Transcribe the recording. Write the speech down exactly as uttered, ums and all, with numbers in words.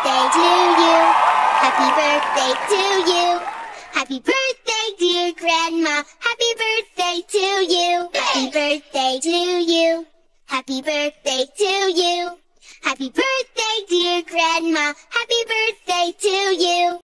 birthday to you. Happy birthday to you. Happy birthday, dear Grandma. Happy birthday to you. Happy birthday to you. Happy birthday to you. Happy birthday, dear Grandma. Happy birthday to you.